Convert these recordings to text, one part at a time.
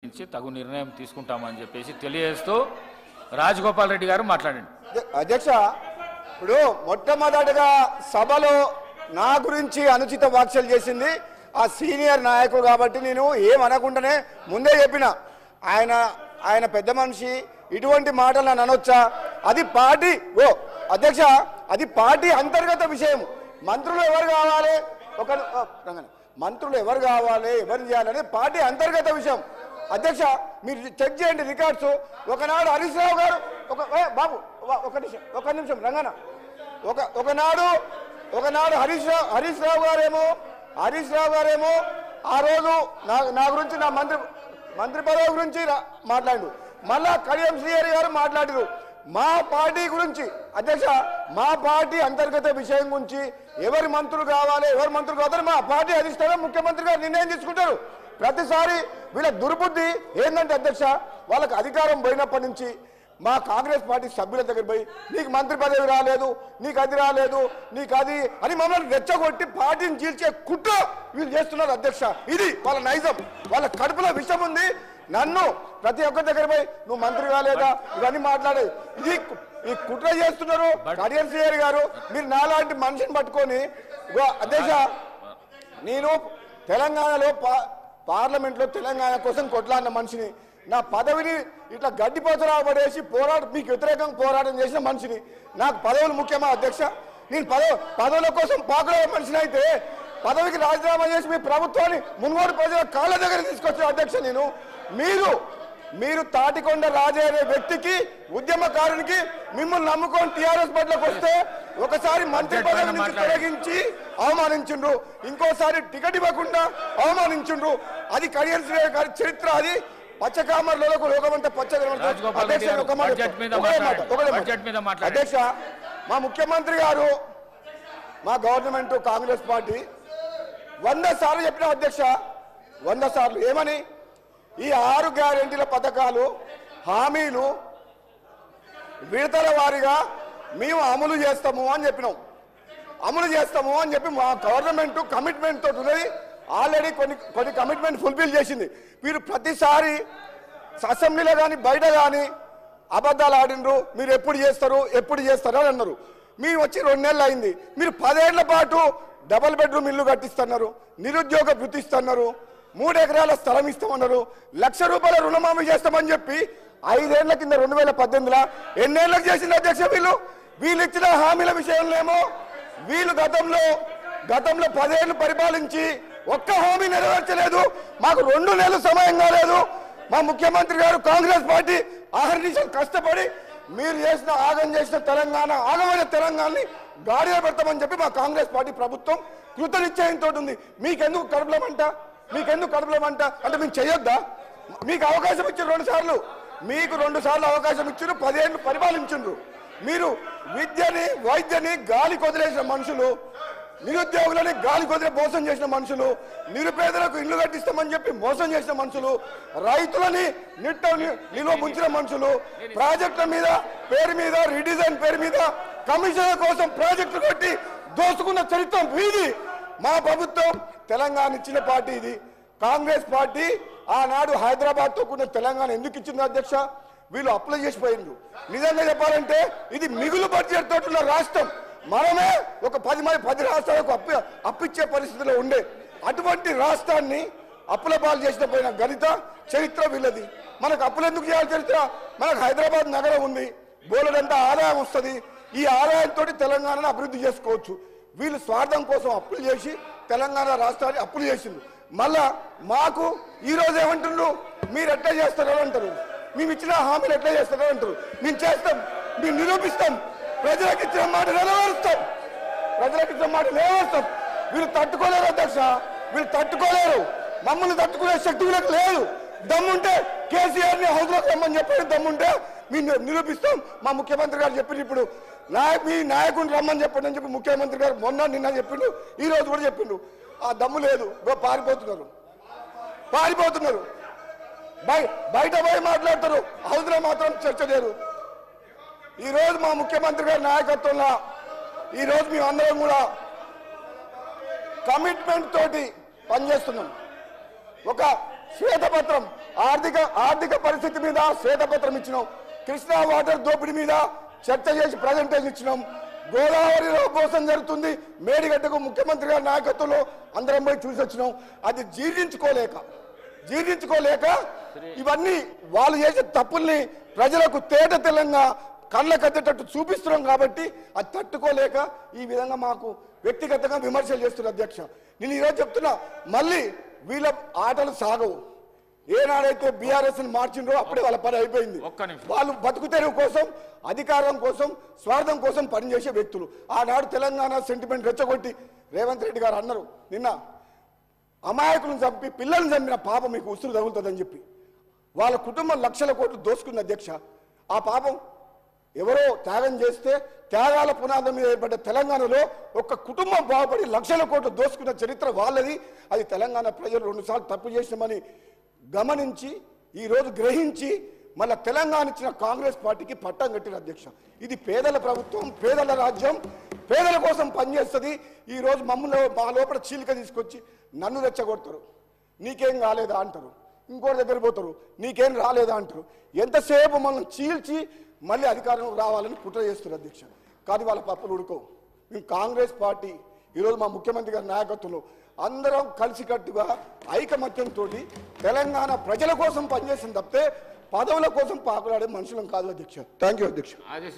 పరిశీలించి తగు నిర్ణయం తీసుకుంటామని చెప్పేసి తెలియజేస్తూ రాజగోపాల్ రెడ్డి గారు మాట్లాడండి. అధ్యక్ష, ఇప్పుడు మొట్టమొదటిగా సభలో నా గురించి అనుచిత వ్యాఖ్యలు చేసింది ఆ సీనియర్ నాయకుడు కాబట్టి నేను ఏమనకుండానే ముందే చెప్పిన ఆయన పెద్ద మనిషి ఇటువంటి మాటలు నన్ను అనొచ్చా? అది పార్టీ అధ్యక్ష, అది పార్టీ అంతర్గత విషయం. మంత్రులు ఎవరు కావాలి, మంత్రులు ఎవరు కావాలి, ఎవరు చేయాలని పార్టీ అంతర్గత విషయం. అధ్యక్ష, మీరు చెక్ చేయండి రికార్డ్స్. ఒకనాడు హరీష్ రావు గారు బాబు ఒక నిమిషం రంగన ఒకనాడు హరీష్ రావు గారేమో ఆ రోజు నా గురించి నా మంత్రి పదవి గురించి మాట్లాడు. మళ్ళా కడియం శ్రీహరి గారు మాట్లాడారు మా పార్టీ గురించి. అధ్యక్ష, మా పార్టీ అంతర్గత విషయం గురించి ఎవరి మంత్రులు కావాలి, ఎవరు మంత్రులు కావాలి మా పార్టీ అధిష్టానం ముఖ్యమంత్రి గారు నిర్ణయం తీసుకుంటారు. ప్రతిసారి వీళ్ళ దుర్బుద్ధి ఏంటంటే అధ్యక్ష, వాళ్ళకి అధికారం పోయినప్పటి నుంచి మా కాంగ్రెస్ పార్టీ సభ్యుల దగ్గర పోయి నీకు మంత్రి పదవి రాలేదు, నీకు అది రాలేదు, నీకు అది అని మమ్మల్ని రెచ్చగొట్టి పార్టీని చీల్చే కుట్ర వీళ్ళు చేస్తున్నారు అధ్యక్ష. ఇది వాళ్ళ నైజం, వాళ్ళ కడుపులో విషం ఉంది. నన్ను ప్రతి ఒక్కరి దగ్గర పోయి నువ్వు మంత్రి కాలేదా ఇవన్నీ మాట్లాడే ఇది ఈ కుట్ర చేస్తున్నారు. కడియం శ్రీహరి గారు మీరు నాలాంటి మనిషిని పట్టుకొని అధ్యక్ష, నేను తెలంగాణలో పార్లమెంట్లో తెలంగాణ కోసం కొట్లాడిన మనిషిని, నా పదవిని ఇట్లా గడ్డిపోతరా పడేసి మీకు వ్యతిరేకంగా పోరాటం చేసిన మనిషిని. నాకు పదవులు ముఖ్యమా అధ్యక్ష? నేను పదవుల కోసం పాకులే మనిషిని అయితే పదవికి రాజీనామా చేసి మీ ప్రభుత్వాన్ని మున్గోడు ప్రజల కాళ్ళ దగ్గర తీసుకొచ్చిన అధ్యక్ష నేను. మీరు తాటికొండ రాజే అనే వ్యక్తికి, ఉద్యమకారునికి మిమ్మల్ని నమ్ముకొని టీఆర్ఎస్ పట్లకు వస్తే ఒకసారి మంత్రి పదవి నుంచి తొలగించి అవమానించుండ్రు, ఇంకోసారి టికెట్ ఇవ్వకుండా అవమానించుండ్రు. అది కడియం శ్రీహరి గారి చరిత్ర. అది పచ్చకామర్లకు లోకమంతా అధ్యక్ష, మా ముఖ్యమంత్రి గారు మా గవర్నమెంట్ కాంగ్రెస్ పార్టీ 100 సార్లు చెప్పిన అధ్యక్ష, 100 సార్లు ఏమని ఈ 6 గ్యారెంటీల పథకాలు హామీలు విడతల వారీగా మేము అమలు చేస్తాము అని చెప్పినాం. అమలు చేస్తాము అని చెప్పి మా గవర్నమెంట్ కమిట్మెంట్ తోటి ఉన్నది. ఆల్రెడీ కొన్ని కమిట్మెంట్ ఫుల్ఫిల్ చేసింది. మీరు ప్రతిసారి అసెంబ్లీలో కానీ బయట కానీ అబద్ధాలు ఆడినరు. మీరు ఎప్పుడు చేస్తారు అని అన్నారు. మీరు వచ్చి 2 నెలలు అయింది. మీరు 10 ఏళ్ల పాటు డబుల్ బెడ్రూమ్ ఇల్లు కట్టిస్తున్నారు, నిరుద్యోగ వృత్తి ఇస్తున్నారు, 3 ఎకరాల స్థలం ఇస్తామన్నారు, ₹1,00,000 రుణమాఫీ చేస్తామని చెప్పి 5 ఏళ్ల కింద 2018లో ఎన్నేళ్లకు చేసింది అధ్యక్ష? వీళ్ళు ఇచ్చిన హామీల విషయంలో ఏమో వీళ్ళు గతంలో 10 ఏళ్లు పరిపాలించి ఒక్క హామీ నెరవేర్చలేదు. మాకు 2 నెలలు సమయం కాలేదు. మా ముఖ్యమంత్రి గారు కాంగ్రెస్ పార్టీ ఆహర్నిశలు కష్టపడి మీరు చేసిన తెలంగాణ ఆగమైన తెలంగాణని గాడిలో పెడతామని చెప్పి మా కాంగ్రెస్ పార్టీ ప్రభుత్వం కృతనిశ్చయంతో ఉంది. మీకెందుకు కడుపులమంట అంటే మేము చేయొద్దా? మీకు అవకాశం ఇచ్చారు 2 సార్లు, మీకు 2 సార్లు అవకాశం ఇచ్చారు. 10 ఏళ్ళు పరిపాలించారు. మీరు విద్యని వైద్యని గాలి కొదిలేసిన మనుషులు, నిరుద్యోగులని గాలి కొదిలే మోసం చేసిన మనుషులు, నిరుపేదలకు ఇల్లు కట్టిస్తామని చెప్పి మోసం చేసిన మనుషులు, రైతులని నిల్వ ముంచిన మనుషులు, ప్రాజెక్టుల మీద పేరు మీద రీడిజైన్ పేరు మీద కమిషన్ల కోసం ప్రాజెక్టులు కట్టి దోసుకున్న చరిత్ర వీది. మా ప్రభుత్వం తెలంగాణ ఇచ్చిన పార్టీ ఇది. కాంగ్రెస్ పార్టీ ఆనాడు హైదరాబాద్తో కూడిన తెలంగాణ ఎందుకు ఇచ్చింది అధ్యక్ష? వీళ్ళు అప్లై చేసిపోయిండ్రు. నిజంగా చెప్పాలంటే ఇది మిగులు బడ్జెట్ తోటి ఉన్న రాష్ట్రం. మనమే ఒక 10 రాష్ట్రాలకు అప్పిచ్చే పరిస్థితిలో ఉండే అటువంటి రాష్ట్రాన్ని అప్పుల పాలు చేసిన పోయిన గణిత చరిత్ర వీళ్ళది. మనకు అప్పులు ఎందుకు చేయాలి చరిత్ర? మనకు హైదరాబాద్ నగరం ఉంది, బోలెడంత ఆదాయం వస్తుంది. ఈ ఆదాయంతో తెలంగాణను అభివృద్ధి చేసుకోవచ్చు. వీళ్ళు స్వార్థం కోసం అప్పులు చేసి తెలంగాణ రాష్ట్రాన్ని అప్పులు చేసింది. మళ్ళా మాకు ఈరోజు ఏమంటున్నారు? మీరు ఎట్లా చేస్తారో అంటారు, మేము ఇచ్చిన హామీలు ఎట్లా చేస్తారో అంటారు. మేము చేస్తాం, మేము నిరూపిస్తాం, ప్రజలకు ఇచ్చిన మాట నెరవేరుస్తాం. వీళ్ళు తట్టుకోలేరు అధ్యక్ష, వీళ్ళు తట్టుకోలేరు. మమ్మల్ని తట్టుకునే శక్తి వీళ్ళకి లేదు. దమ్ముంటే కేసీఆర్ని హౌస్లోకి రమ్మని చెప్పి దమ్ముంటే మేము నిరూపిస్తాం. మా ముఖ్యమంత్రి గారు చెప్పిండు, ఇప్పుడు మీ నాయకుడిని రమ్మని చెప్పండి అని చెప్పి ముఖ్యమంత్రి గారు నిన్న చెప్పిండు, ఈ రోజు కూడా చెప్పిండు. ఆ దమ్ము లేదు, పారిపోతున్నారు. బయట పోయి మాట్లాడతారు, హౌస్లో మాత్రం చర్చ లేదు. ఈరోజు మా ముఖ్యమంత్రి గారి నాయకత్వంలో ఈరోజు మేమందరం కూడా కమిట్మెంట్ తోటి పనిచేస్తున్నాం. ఒక శ్వేతపత్రం ఆర్థిక పరిస్థితి మీద శ్వేతపత్రం ఇచ్చినాం. కృష్ణా వాటర్ దోపిడీ మీద చర్చ చేసి ప్రజెంటేషన్ ఇచ్చినాం. గోదావరిలో మోసం జరుగుతుంది, మేడిగడ్డకు ముఖ్యమంత్రి గారి నాయకత్వంలో అందరం పోయి చూసి వచ్చినాం. అది జీర్ణించుకోలేక ఇవన్నీ వాళ్ళు చేసే తప్పుల్ని ప్రజలకు తేట తెల్లంగా కళ్ళ కట్టేటట్టు చూపిస్తున్నాం. కాబట్టి అది తట్టుకోలేక ఈ విధంగా మాకు వ్యక్తిగతంగా విమర్శలు చేస్తున్నారు. అధ్యక్ష, నేను ఈరోజు చెప్తున్నా, మళ్ళీ వీళ్ళ ఆటలు సాగవు. ఏనాడైతే బీఆర్ఎస్ మార్చిండ్రో అప్పుడే వాళ్ళ పని అయిపోయింది. వాళ్ళు బతుకు తెరువు కోసం, అధికారం కోసం, స్వార్థం కోసం పనిచేసే వ్యక్తులు. ఆనాడు తెలంగాణ సెంటిమెంట్ రెచ్చగొట్టి రేవంత్ రెడ్డి గారు అన్నారు, నిన్న అమాయకులను చంపి పిల్లల్ని చంపిన పాపం మీకు ఉసురు తగులుతుందని చెప్పి వాళ్ళ కుటుంబం లక్షల కోట్లు దోసుకుంది. అధ్యక్ష, ఆ పాపం ఎవరో త్యాగం చేస్తే త్యాగాల పునాదం మీద ఏర్పడ్డ తెలంగాణలో ఒక కుటుంబం బాగుపడి లక్షల కోట్లు దోసుకున్న చరిత్ర వాళ్ళది. అది తెలంగాణ ప్రజలు 2 సార్లు తప్పు చేసినామని గమనించి ఈరోజు గ్రహించి మళ్ళీ తెలంగాణ ఇచ్చిన కాంగ్రెస్ పార్టీకి పట్టం కట్టిన. అధ్యక్ష, ఇది పేదల ప్రభుత్వం, పేదల రాజ్యం, పేదల కోసం పనిచేస్తుంది. ఈరోజు మమ్మల్ని మా లోపల చీలిక తీసుకొచ్చి నన్ను రెచ్చగొడతారు, నీకేం కాలేదా అంటారు, ఇంకోటి దగ్గర పోతారు, నీకేం రాలేదా అంటారు. ఎంతసేపు మనం చీల్చి మళ్ళీ అధికారంలోకి రావాలని కుట్ర చేస్తారు. అధ్యక్ష, కానీ వాళ్ళ పప్పులు ఉడుకోవు. మేము కాంగ్రెస్ పార్టీ ఈరోజు మా ముఖ్యమంత్రి గారి నాయకత్వంలో అందరం కలిసికట్టుగా ఐకమత్యంతో తెలంగాణ ప్రజల కోసం పనిచేసింది తప్పితే పదవుల కోసం పాకులాడే మనుషులం కాదు. అధ్యక్ష, థ్యాంక్ యూ. అధ్యక్ష,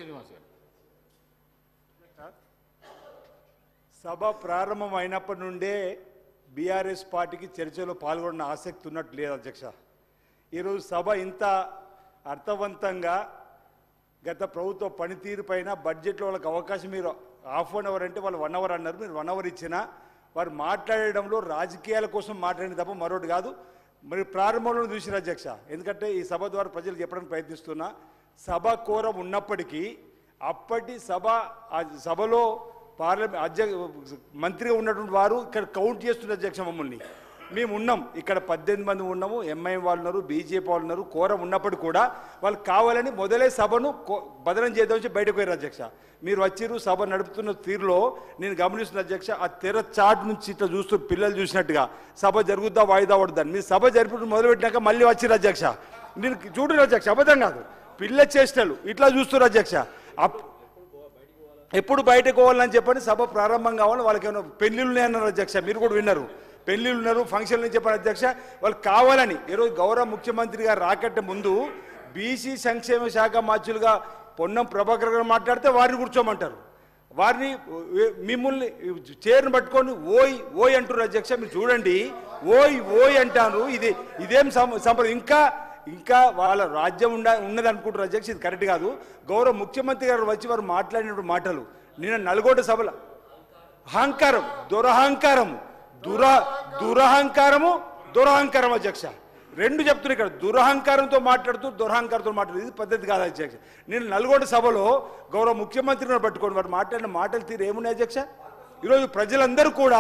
సభ ప్రారంభం అయినప్పటి నుండే బీఆర్ఎస్ పార్టీకి చర్చలో పాల్గొన్న ఆసక్తి ఉన్నట్టు లేదు. అధ్యక్ష, ఈరోజు సభ ఇంత అర్థవంతంగా గత ప్రభుత్వ పనితీరు పైన బడ్జెట్లో వాళ్ళకి అవకాశం, మీరు ½ అవర్ అంటే వాళ్ళు 1 అవర్ అన్నారు, మీరు 1 అవర్ ఇచ్చినా వారు మాట్లాడడంలో రాజకీయాల కోసం మాట్లాడిన తప్ప మరొకటి కాదు. మరి ప్రారంభంలో చూసిన అధ్యక్ష, ఎందుకంటే ఈ సభ ద్వారా ప్రజలకు చెప్పడానికి ప్రయత్నిస్తున్నా, సభ కోరం ఉన్నప్పటికీ అప్పటి సభలో మంత్రిగా ఉన్నటువంటి వారు ఇక్కడ కౌంట్ చేస్తున్న అధ్యక్ష మమ్మల్ని. మేము ఉన్నాం ఇక్కడ 18 మంది ఉన్నాము, ఎంఐఎం వాళ్ళు ఉన్నారు, బీజేపీ వాళ్ళు ఉన్నారు. కోరం ఉన్నప్పుడు కూడా వాళ్ళు కావాలని మొదలై సభను బదనం చేద్దామని బయటకు పోయారు. అధ్యక్ష, మీరు వచ్చిరు సభ నడుపుతున్న తీరులో నేను గమనిస్తున్న అధ్యక్ష, ఆ తెర చాట్ నుంచి ఇట్లా చూస్తూ పిల్లలు చూసినట్టుగా సభ జరుగుద్దా వాయిదా పడుద్దని మీరు సభ జరిపి మొదలుపెట్టినాక మళ్ళీ వచ్చిరు. అధ్యక్ష, నేను చూడరు అధ్యక్ష, అబద్ధం కాదు, పిల్ల చేష్టలు ఇట్లా చూస్తున్నారు. అధ్యక్ష, ఎప్పుడు బయటకు పోవాలని చెప్పని సభ ప్రారంభం కావాలని వాళ్ళకి ఏమైనా పెళ్లిళ్ళు ఉన్నాయన్నారు. అధ్యక్ష, మీరు కూడా విన్నారు, పెళ్లిళ్ళు ఉన్నారు, ఫంక్షన్లు చెప్పారు. అధ్యక్ష, వాళ్ళు కావాలని ఈరోజు గౌరవ ముఖ్యమంత్రి గారు రాకట్టే ముందు బీసీ సంక్షేమ శాఖ మంత్రులుగా పొన్నం ప్రభాకర్ గారు మాట్లాడితే వారిని కూర్చోమంటారు, వారిని మిమ్మల్ని చైర్ను పట్టుకొని ఓయ్ ఓయ్ అంటారు. అధ్యక్ష, మీరు చూడండి, ఓయ్ ఓయ్ అంటారు. ఇదేం సంప్రదాయం? ఇంకా వాళ్ళ రాజ్యం ఉన్నది అనుకుంటారు. అధ్యక్ష, ఇది కరెక్ట్ కాదు. గౌరవ ముఖ్యమంత్రి గారు వచ్చి వారు మాట్లాడినటువంటి మాటలు నిన్న నల్గొండ సభలో అహంకారం, దురహంకారం అధ్యక్ష, రెండు చెప్తున్నారు ఇక్కడ. దురహంకారంతో మాట్లాడుతూ దురహంకారంతో మాట్లాడుతూ ఇది పద్ధతి కాదు అధ్యక్ష. నేను నల్గొండ సభలో గౌరవ ముఖ్యమంత్రిని పట్టుకొని వారు మాట్లాడిన మాటలు తీరు ఏమున్నాయి అధ్యక్ష? ఈరోజు ప్రజలందరూ కూడా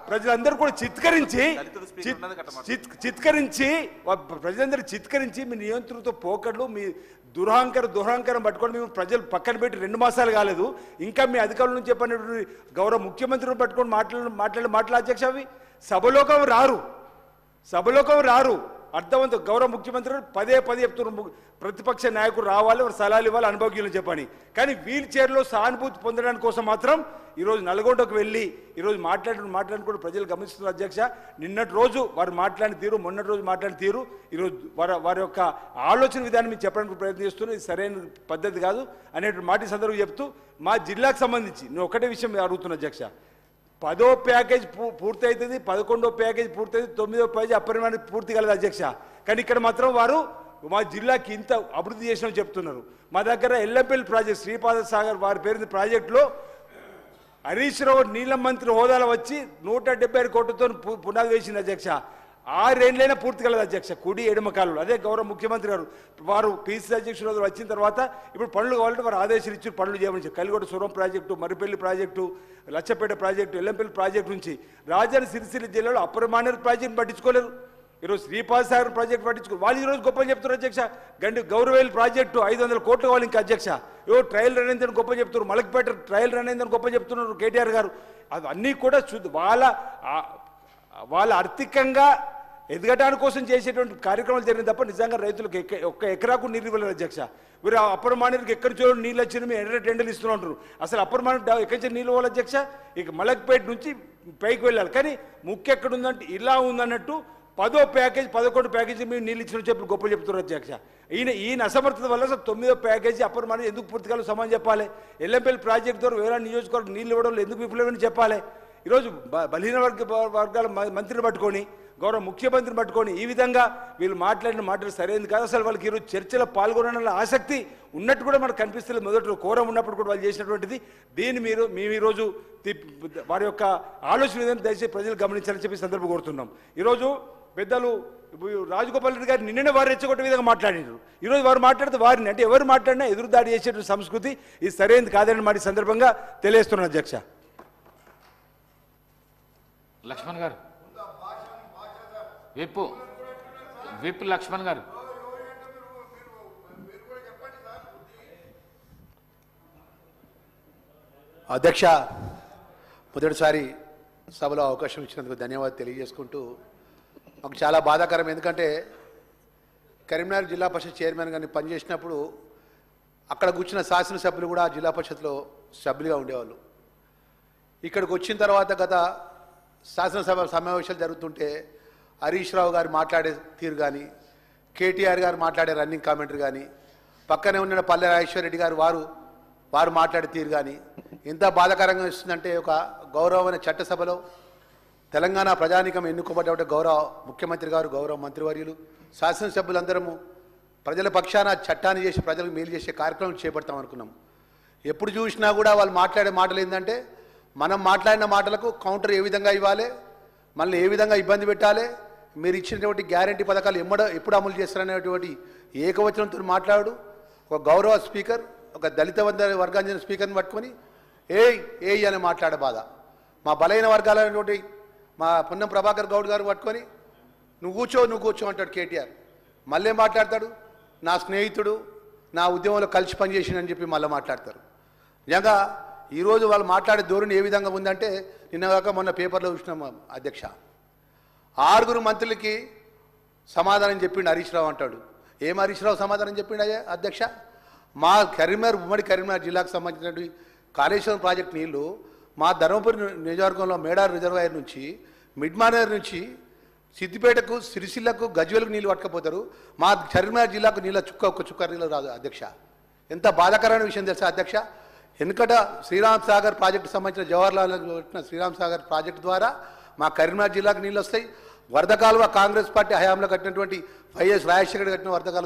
చిత్కరించి మీ నియంత్రణతో పోకడ్లు, మీ దురహంకారం పట్టుకొని మేము ప్రజలు పక్కన పెట్టి 2 మాసాలు కాలేదు, ఇంకా మీ అధికారుల నుంచి చెప్పినటువంటి గౌరవ ముఖ్యమంత్రిని పట్టుకొని మాట్లాడే అధ్యక్ష, అవి సభలోకం రారు. అర్థవంతం గౌరవ ముఖ్యమంత్రి పదే చెప్తున్నారు, ప్రతిపక్ష నాయకుడు రావాలి, వారు సలహాలు ఇవ్వాలి, అనుభవజ్ఞులు చెప్పని. కానీ వీల్ చైర్లో సానుభూతి పొందడానికి కోసం మాత్రం ఈరోజు నల్గొండకు వెళ్ళి ఈరోజు మాట్లాడిన కూడా ప్రజలు గమనిస్తున్నారు. అధ్యక్ష, నిన్నటి రోజు వారు మాట్లాడిన తీరు, మొన్నటి రోజు మాట్లాడిన తీరు, ఈరోజు వారి యొక్క ఆలోచన విధానం మీరు చెప్పడానికి ప్రయత్నం చేస్తున్నారు. ఇది సరైన పద్ధతి కాదు అనేటువంటి మాట సందర్భం చెప్తూ, మా జిల్లాకు సంబంధించి నేను ఒకటే విషయం అడుగుతున్నా అధ్యక్ష. 10వ ప్యాకేజ్ పూర్తి అవుతుంది, 11వ ప్యాకేజ్ పూర్తి అవుతుంది, 9వ ప్యాకేజ్ అపరిమాణం పూర్తి కలదు అధ్యక్ష. కానీ ఇక్కడ మాత్రం వారు మా జిల్లాకి ఇంత అభివృద్ధి చేసినామని చెప్తున్నారు. మా దగ్గర ఎల్లంపల్లి ప్రాజెక్ట్, శ్రీపాద సాగర్ వారి పేరు ప్రాజెక్టులో హరీష్ రావు నీళ్ళ మంత్రి హోదాలో వచ్చి 176 కోట్లతో పునాది వేసింది అధ్యక్ష. 6 ఏళ్ళైనా పూర్తి కలదు అధ్యక్ష, కుడి ఎడమ కాలువలు. అదే గౌరవ ముఖ్యమంత్రి గారు వారు పిసిసి అధ్యక్షుడు వచ్చిన తర్వాత ఇప్పుడు పనులు కావాలంటే వారు ఆదేశాలు ఇచ్చి పనులు చేయమని కలిగొడ సురం project, Marripalli project, Lachapeta project, Yellampalli project నుంచి రాజధాని సిరిసిల్ల జిల్లాలో అపరిమాణ ప్రాజెక్టును పట్టించుకోలేరు. ఈరోజు శ్రీపాద సాగర్ ప్రాజెక్టు పట్టించుకో వాళ్ళు ఈరోజు గొప్పలు చెప్తున్నారు అధ్యక్ష. గౌరవేల్ ప్రాజెక్టు 500 కోట్లు కావాలి ఇంకా అధ్యక్ష. ట్రయల్ రన్ అయిందని గొప్ప చెప్తున్నారు, మలక్పేట ట్రయల్ రన్ అయిందని గొప్ప చెప్తున్నారు కేటీఆర్ గారు. అవన్నీ కూడా వాళ్ళ ఆర్థికంగా ఎదగటాని కోసం చేసేటువంటి కార్యక్రమాలు జరిగింది తప్ప నిజంగా రైతులకు ఒక్క ఎకరాకు నీళ్ళు ఇవ్వలేదు అధ్యక్ష. మీరు అప్పర్ మానేరుకి ఎక్కడి చూడ నీళ్ళు వచ్చిన మేము ఎర్ర టెండర్లు ఇస్తూ ఉంటారు. అసలు అప్పర్ మానేరు ఎక్కడి నుంచి నీళ్ళు ఇవ్వాలి అధ్యక్ష? ఇక మలక్పేట నుంచి పైకి వెళ్ళాలి. కానీ ముఖ్య ఎక్కడ ఉందంటే ఇలా ఉందన్నట్టు 10వ ప్యాకేజ్ 11 ప్యాకేజీ మేము నీళ్ళు ఇచ్చిన చెప్పి గొప్ప చెప్తున్నారు అధ్యక్ష. ఈయన అసమర్థత వల్ల 9వ ప్యాకేజీ అప్పర్ మానేరు ఎందుకు పూర్తికాలం సమానం చెప్పాలి? ఎల్లంపల్లి ప్రాజెక్టు ద్వారా వేరే నియోజకవర్గం నీళ్ళు ఇవ్వడంలో ఎందుకు విఫలమని చెప్పాలి? ఈరోజు బలహీన వర్గాల మంత్రిని పట్టుకొని గౌరవ ముఖ్యమంత్రిని పట్టుకొని ఈ విధంగా వీళ్ళు మాట్లాడిన మాటలు సరైనది కాదు. అసలు వాళ్ళకి ఈరోజు చర్చలో పాల్గొనడంలో ఆసక్తి ఉన్నట్టు కూడా మనకు కనిపిస్తుంది. మొదటి కోరం ఉన్నప్పుడు కూడా వాళ్ళు చేసినటువంటిది. దీన్ని మేము ఈరోజు వారి యొక్క ఆలోచన విధానం దయచేసి ప్రజలు గమనించాలని చెప్పి సందర్భం కోరుతున్నాం. ఈరోజు పెద్దలు రాజగోపాల్ రెడ్డి గారు నిన్ననే వారు రెచ్చగొట్టే విధంగా మాట్లాడినారు. ఈరోజు వారు మాట్లాడితే వారిని అంటే ఎవరు మాట్లాడినా ఎదురుదాడి చేసేటువంటి సంస్కృతి ఇది సరైనది కాదని మాట సందర్భంగా తెలియజేస్తున్నాను అధ్యక్ష. లక్ష్మణ్ గారు విప్ లక్ష్మణ్ గారు. అధ్యక్ష, మొదటిసారి సభలో అవకాశం ఇచ్చినందుకు ధన్యవాదాలు తెలియజేసుకుంటూ, మాకు చాలా బాధాకరం. ఎందుకంటే కరీంనగర్ జిల్లా పరిషత్ చైర్మన్ గారిని పనిచేసినప్పుడు అక్కడ కూర్చున్న శాసనసభ్యులు కూడా జిల్లా పరిషత్లో సభ్యులుగా ఉండేవాళ్ళు. ఇక్కడికి వచ్చిన తర్వాత గత శాసనసభ సమావేశాలు జరుగుతుంటే హరీష్ రావు గారు మాట్లాడే తీరు కానీ, కేటీఆర్ గారు మాట్లాడే రన్నింగ్ కామెంటరీ కానీ, పక్కనే ఉన్న పల్లె రాజేశ్వర రెడ్డి గారు వారు మాట్లాడే తీరు కానీ ఎంత బాధాకరంగా ఇస్తుందంటే, ఒక గౌరవమైన చట్టసభలో తెలంగాణ ప్రజానీకం ఎన్నుకోబడ్డ గౌరవ ముఖ్యమంత్రి గారు, గౌరవ మంత్రివర్యులు, శాసనసభ్యులందరము ప్రజల పక్షాన చట్టాన్ని చేసి ప్రజలకు మేలు చేసే కార్యక్రమం చేపడతాం అనుకున్నాం. ఎప్పుడు చూసినా కూడా వాళ్ళు మాట్లాడే మాటలు ఏంటంటే, మనం మాట్లాడిన మాటలకు కౌంటర్ ఏ విధంగా ఇవ్వాలి, మళ్ళీ ఏ విధంగా ఇబ్బంది పెట్టాలి, మీరు ఇచ్చినటువంటి గ్యారంటీ పథకాలు ఎప్పుడు అమలు చేస్తారనేటువంటి ఏకవచనంతో మాట్లాడు. ఒక గౌరవ స్పీకర్, ఒక దళిత వర్గానికి చెందిన స్పీకర్ని పట్టుకొని ఏయ్ అని మాట్లాడే బాధ. మా బలైన వర్గాలైనటువంటి మా పొన్నం ప్రభాకర్ గౌడ్ గారు పట్టుకొని నువ్వు కూర్చో అంటాడు కేటీఆర్. మళ్ళీ మాట్లాడతాడు నా స్నేహితుడు, నా ఉద్యమంలో కలిసి పనిచేసిందని చెప్పి మళ్ళీ మాట్లాడతారు. నిజంగా ఈరోజు వాళ్ళు మాట్లాడే ధోరణి ఏ విధంగా ఉందంటే, నిన్నగాక మొన్న పేపర్లో చూసినాం అధ్యక్ష, 6 మంత్రులకి సమాధానం చెప్పిండు హరీష్ రావు అంటాడు. ఏం హరీష్ రావు సమాధానం చెప్పిండు అధ్యక్ష? మా ఉమ్మడి కరీంనగర్ జిల్లాకు సంబంధించినటువంటి కాళేశ్వరం ప్రాజెక్టు నీళ్లు మా ధర్మపురి నియోజకవర్గంలో మేడారు రిజర్వాయర్ నుంచి మిడ్మానేర్ నుంచి సిద్దిపేటకు, సిరిసిల్లకు, గజ్వేలకు నీళ్ళు పట్టుకపోతారు. మా కరీంనగర్ జిల్లాకు ఒక్క చుక్క నీళ్ళు రాదు అధ్యక్ష. ఎంత బాధాకరమైన విషయం తెలుసా అధ్యక్ష? వెనుకట శ్రీరామ్ సాగర్ ప్రాజెక్టు సంబంధించిన జవహర్లాల్ శ్రీరామ్ సాగర్ ప్రాజెక్టు ద్వారా మా కరీంనగర్ జిల్లాకు నీళ్ళు వస్తాయి. వరద కాలువ కాంగ్రెస్ పార్టీ హయాంలో కట్టినటువంటి వైఎస్ రాజశేఖర్ కట్టిన వరద కాలువ